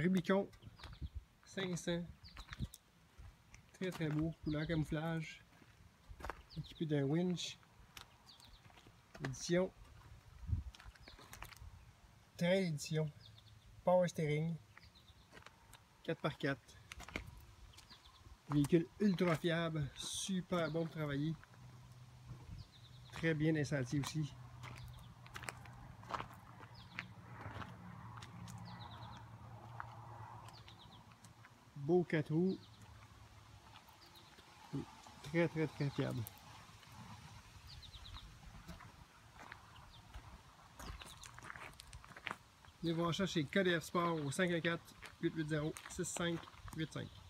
Rubicon 500. Très très beau, couleur camouflage. Équipé d'un winch. Édition. Trail édition. Power steering. 4x4. Véhicule ultra fiable, super bon pour travailler. Très bien dans les sentiers aussi. Beau 4 roues. Très très très fiable. Venez voir ça chez KDF Sport au 514-880-6585.